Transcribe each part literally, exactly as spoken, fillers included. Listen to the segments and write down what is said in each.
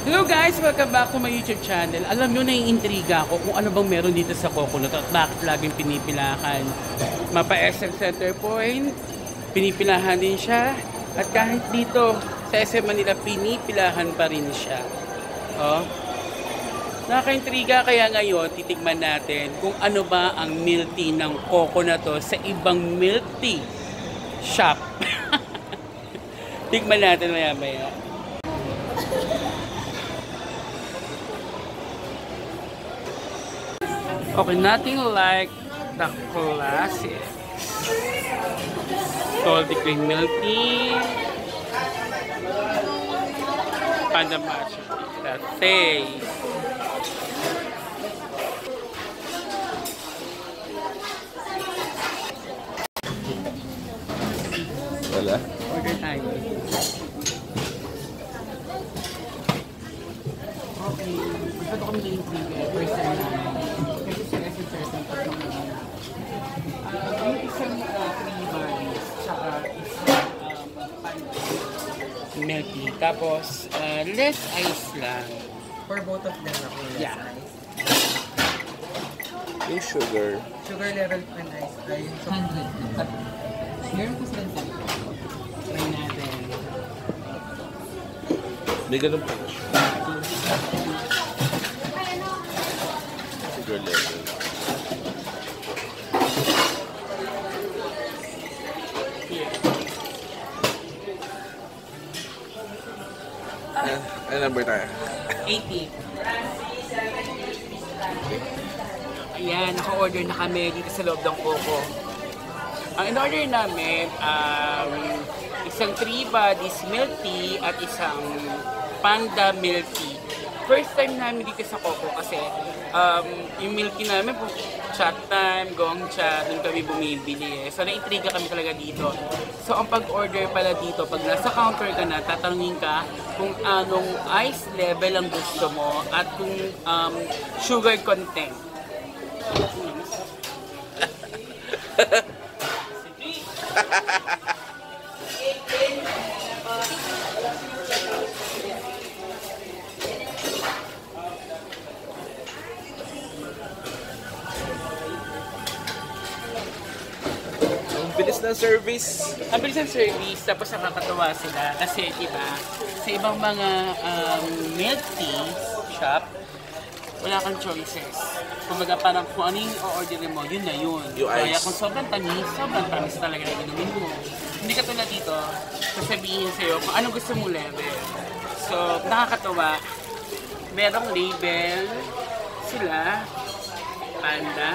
Hello guys! Welcome back to my YouTube channel. Alam nyo, naiintriga ako kung ano bang meron dito sa Coconut at bakit laging pinipilahan. Mapa S M Center Point, pinipilahan din siya. At kahit dito sa S M Manila, pinipilahan pa rin siya. Oh. Nakaka-intriga, kaya ngayon titigman natin kung ano ba ang milk tea ng Coconut to sa ibang milk tea shop. Tignan natin maya-maya. Okay, nothing like the classic salty cream milk tea, panda matcha latte. Wala. Order tayo. Okay, masyado kami na-intrigue. First time namin. Kasi sila si certain pagkakas. Uh, yung isang uh, three varieties, tsaka isang um, panda milk tea. Tapos, uh, less ice lang. For both of them ako less Yeah. ice. Yung sugar. Sugar level ko na ice ay one hundred. At meron ko sila sa try natin. May ganun pa na siya. Sugar level. Ayan, ayan number tayo. eighty. Ayan, naka-order na kami dito sa loob ng Coco. Ang in-order namin, um, isang three bodies milk tea at isang panda milk tea. First time namin dito sa Coco kasi um, yung milk tea namin po chat time, Gongcha, doon kami bumibili eh. So na-intriga kami talaga dito. So ang pag-order pala dito, pag nasa counter ka na, tatanungin ka kung anong ice level ang gusto mo at kung um, sugar content. Ang bilis ng service. Ang bilis ng service, tapos nakakatawa sila kasi diba, sa ibang mga um, milk tea shop, wala kang choices. Kumbaga parang kung ano yung o-orderin mo, yun na yun. Yung Kaya ice. kung sobrang tamis, sobrang tamis talaga na inumin mo. Hindi ka tulad dito, sasabihin sa'yo kung anong gusto mong level. So, nakakatawa. Merong label sila, panda.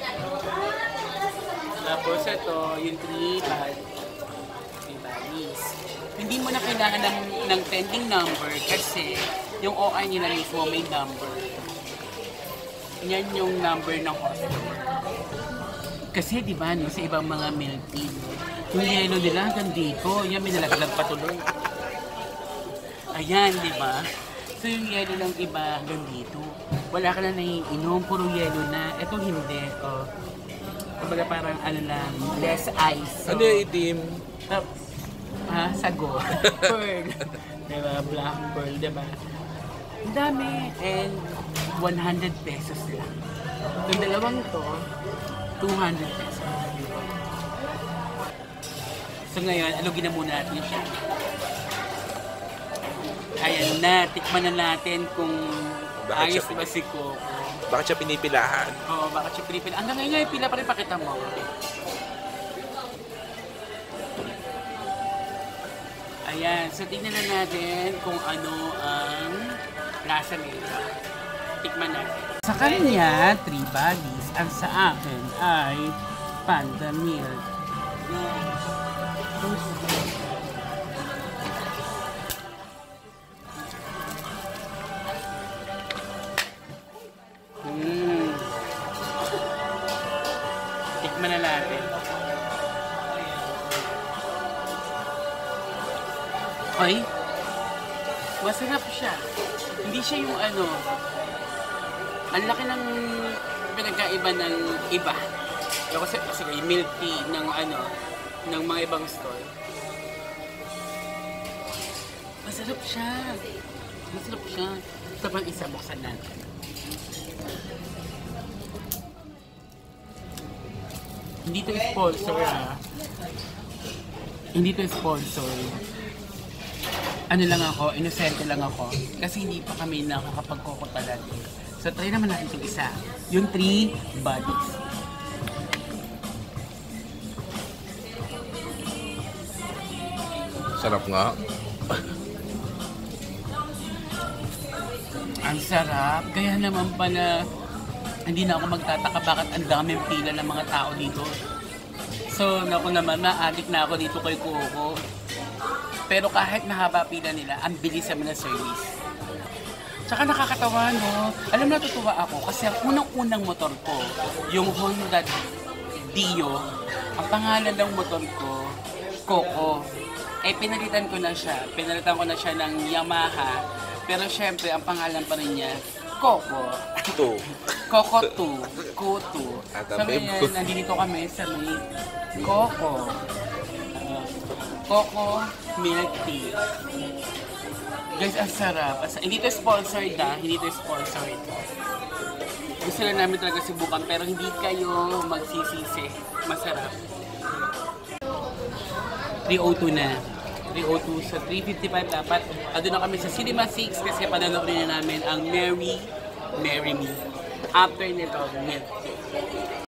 Tapos ito, yung three bad, three baddies. Hindi mo na kailangan ng, ng pending number kasi yung O I nila mismo may number. Yan yung number ng customer. Kasi di ba no, sa ibang mga milk tea, no, yung yellow nila hanggang dito, yan may nalaglag pa tuloy. Ayan, di ba? So yung yellow ng iba hanggang dito. Wala ka na naiinom, puro yellow na. Ito hindi. Oh. Kumbaga parang ano lang, less ice. So, Ano yung itim? Uh, ha? Sago. Pearl. Diba? Black pearl, diba? Ang dami. And one hundred pesos lang. Yung dalawang to, two hundred pesos. So ngayon, alugin na muna natin siya. Ayan na, tikman na natin kung Bakit ayos siya ba si Coco. Bakit siya pinipilahan? Oo, bakit siya pinipila? Hanggang ngayon, yung pila pa rin pakita mo. Ayan, so tignan na natin kung ano ang lasa nila. Tikman natin. Sa kanya, three bodies. Ang sa akin ay panda milk. Mm. Tikman na natin. Ay, masarap siya. Hindi siya yung ano, ang laki ng pinagkaiba ng iba. Kasi, kasi yung milk tea ng ano, ng mga ibang store. Masarap siya. Masarap siya. Ito pang isa, buksan natin. Hindi to sponsor ah. Hindi to sponsor. Ano lang ako, inosente lang ako. Kasi hindi pa kami nakakapagkukutan. So try naman natin itong isa. Yung three bodies. Sarap nga. Ang sarap. Kaya naman pala, hindi na ako magtataka bakit ang daming pila ng mga tao dito. So, naku naman, na-addict na ako dito kay Coco. Pero kahit mahaba pila nila, ang bilis naman ng service. Tsaka nakakatawa, no? Alam na, natutuwa ako kasi ang unang-unang motor ko, yung Honda Dio, ang pangalan ng motor ko, Coco. Eh, pinalitan ko na siya. Pinalitan ko na siya ng Yamaha. Pero syempre, ang pangalan pa rin niya, Coco. Ito. Coco two. Kuto. At So ang babe ngayon, ko. nandito kami sa may Coco. Uh, Coco Milk Tea. Guys, ang sarap. As, hindi to sponsored ah. Hindi to sponsored. Gusto lang namin talaga subukan pero hindi kayo magsisisi. Masarap. three oh two na. three oh two sa three fifty-five dapat. Ado na kami sa Cinema six kasi pananoodin na namin ang Mary, Marry Me. After nito, milk tea.